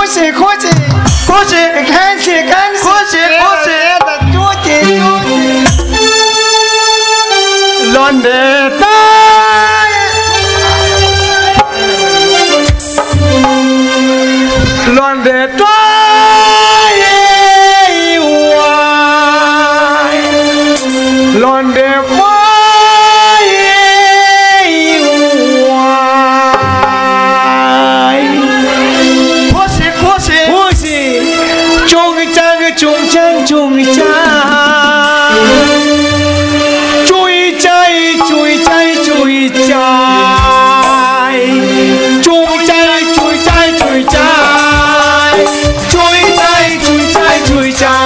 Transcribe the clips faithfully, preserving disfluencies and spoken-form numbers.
খুশি খুশি খুশি খাইছি খাইছি খুশি খুশি চুচি চুচি লন্ডে তাই লন্ডে তাই ওয়াই লন্ডে ওয়াই ওয়াই খুশি খুশি খুশি চুং চাং চুং চাং চুং চাং চুই চাই চুই চাই চুই চাই চুং চাই চুই চাই চুই চাই চুই চাই চুই চাই চুই চাই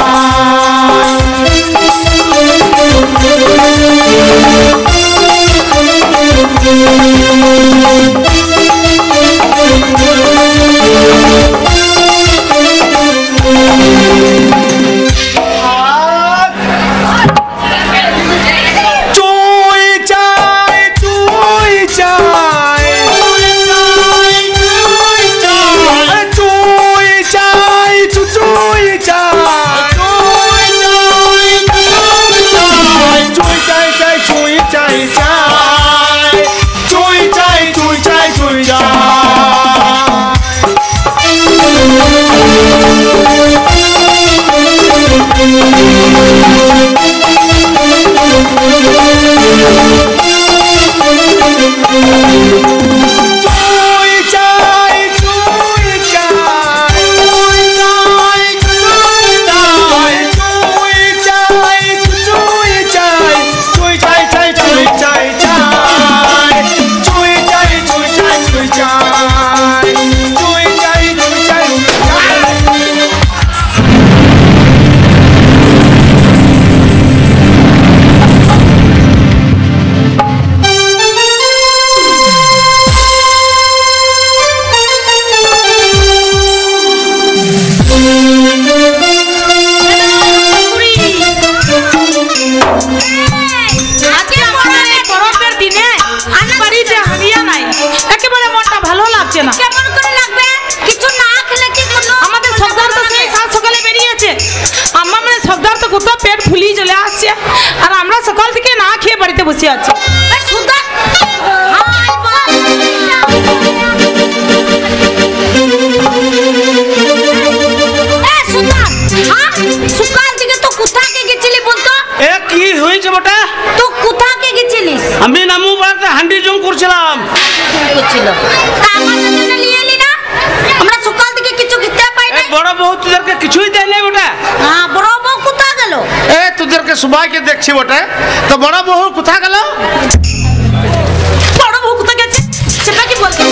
বসে আছে আমি নামু বাড়িতে হান্ডি জং করছিলাম আমরা সকাল থেকে কিছু খেতে পাই না বড় বউ তোদেরকে কিছুই দেয় নাই ওটা হ্যাঁ বড় বউ কোথায় গেল এ তোদেরকে সবাইকে দেখছি ওটা তো বড় বউ কোথায় গেল বড় বউ কোথায় গেছে সেটা কি বলতে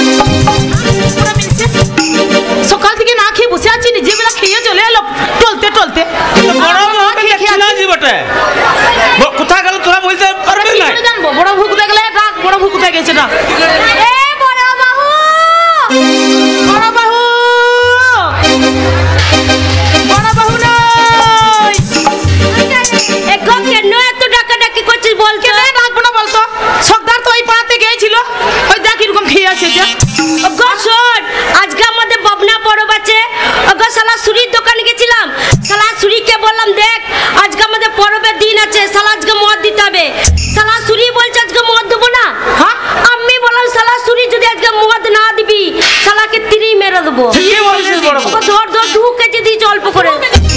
সকাল থেকে না খেয়ে বসে আছি নিজে বেলা খেয়ে চলে এলো টলতে টলতে বড় বউকে দেখছি না জি ওটা কোথায় গেল তোরা বলতে পারবি না জানবো বড় বউ কোথায় গেলে ডাক বড় বউ কোথায় গেছে না এ বড় বাবু বড় বাবু বড় বাবু নাই একো কেন এত ডাকা ডাকি করছিস বল কেন ডাকবো না বলতো সর্দার তো ওই পাড়াতে গিয়েছিল ওই দেখ এরকম খেয়ে আসে যে গো শোন আজকে আমাদের বাবনা বড় বাচ্চা ওগো শালা সুরির দোকানে গেছিলাম শালা সুরিকে বললাম দেখ আজকে আমাদের পরবের দিন আছে শালা আজকে মদ দিতে হবে শালা সুরি বলছে আজকে মদ দেবো না হ্যাঁ আমি বললাম শালা সুরি যদি আজকে মদ না দিবি শালাকে তিরি মেরে দেবো কি বলছিস বড় ও ধর ধর দু কেজি দিয়েছে অল্প করে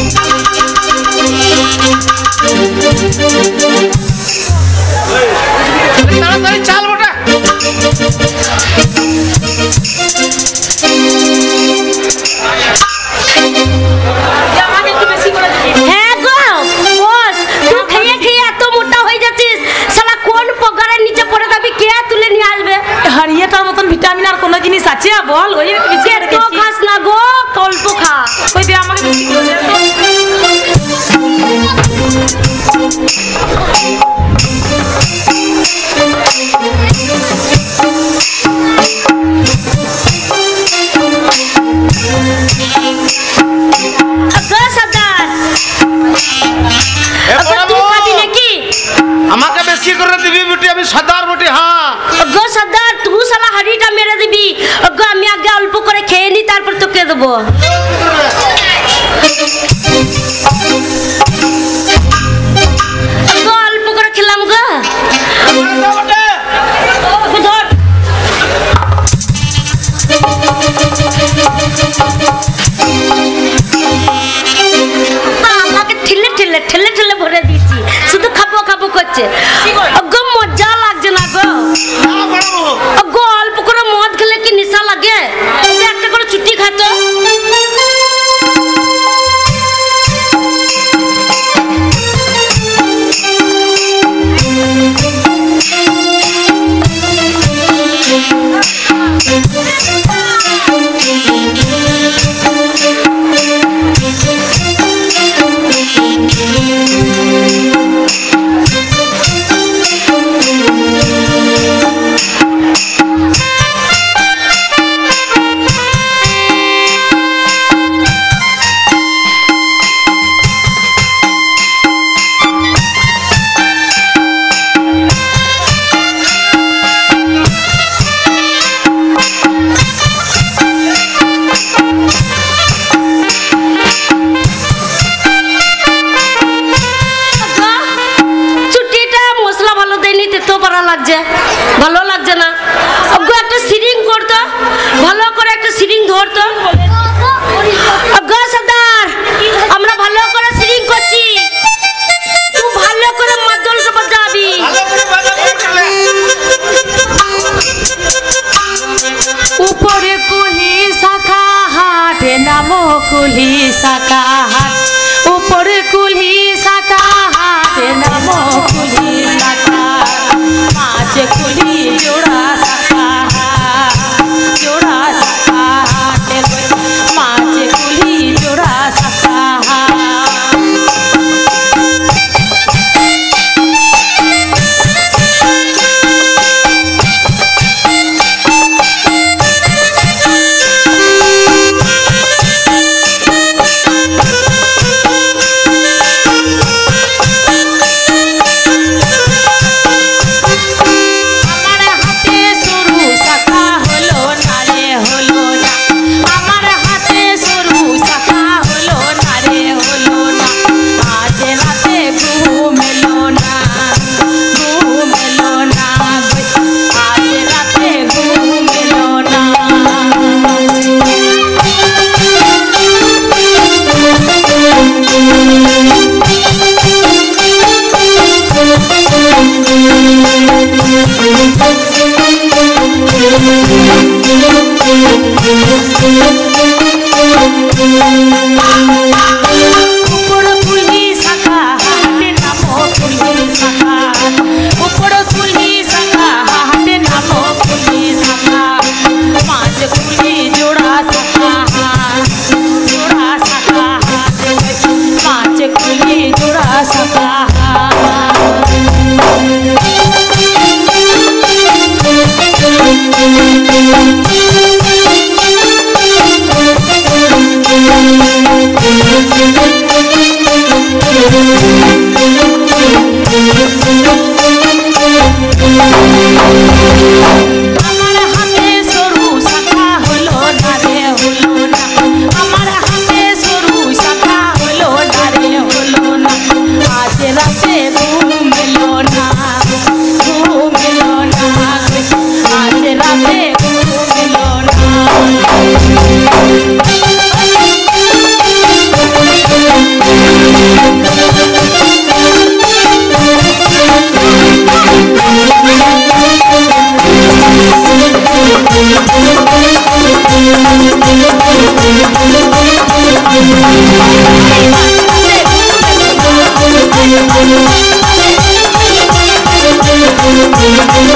তাড়াতাড়ি চাল ওটা হ্যাঁ গো বস তুই খেয়ে খেয়ে এত মোটা হয়ে যাচ্ছিস শালা কোন পগারের নিচে পড়ে যাবি কে তুলে নিয়ে আসবে হারিয়েটার মতন ভিটামিন আর কোনো জিনিস আছে বল ওই বেশি আর তো খাস না গো অল্প খা ওই দে আমাকে বেশি করে দে আমাকে বেশি করে দিবি বেটি আমি সর্দার বেটি হ্যাঁ গো সর্দার তুই শালা হাড়িটা মেরে দিবি গো আমি আগে অল্প করে খেয়ে নি তারপর তোকে দেবো অল্প করে খেলাম গো। ধর আমাকে ঠেলে ঠেলে ঠেলে ঠেলে ভরে দিয়েছি, শুধু খাবো খাবো করছে। গো মজা লাগছে না গো। গো অল্প করে মদ খেলে কি নেশা লাগে? একটা করে ছুটি খাতো। ভালো লাগছে না। একটা সিরিং করতো, ভালো করে একটা সিরিং ধরতো। সর্দার আমরা ভালো করে সিরিং করছি, তুই ভালো করে মাদলটা বাজাবি। উপরে কুলি শাখা হাটে নামো কুলি শাখা হাট, উপরে কুলি শাখা হাটে নামো কুলি শাখা, পাঁচ কুলি জোড়া শাখা জোড়া শাখা হাটে, পাঁচ কুলি জোড়া শাখা।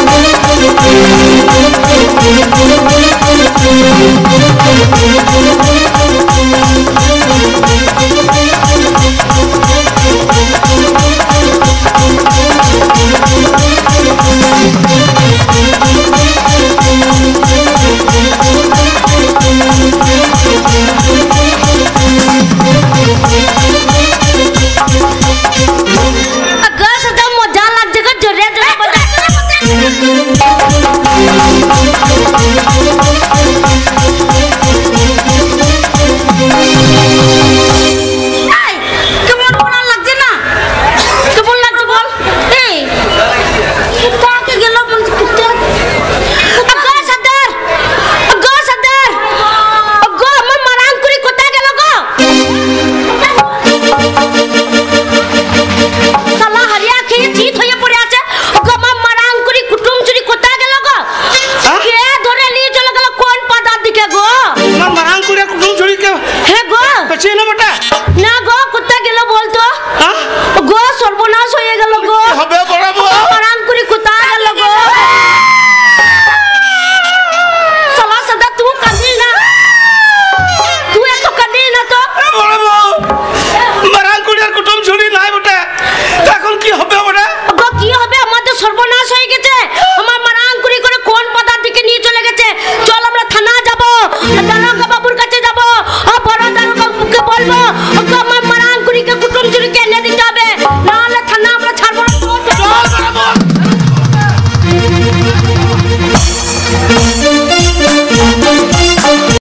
Thank you.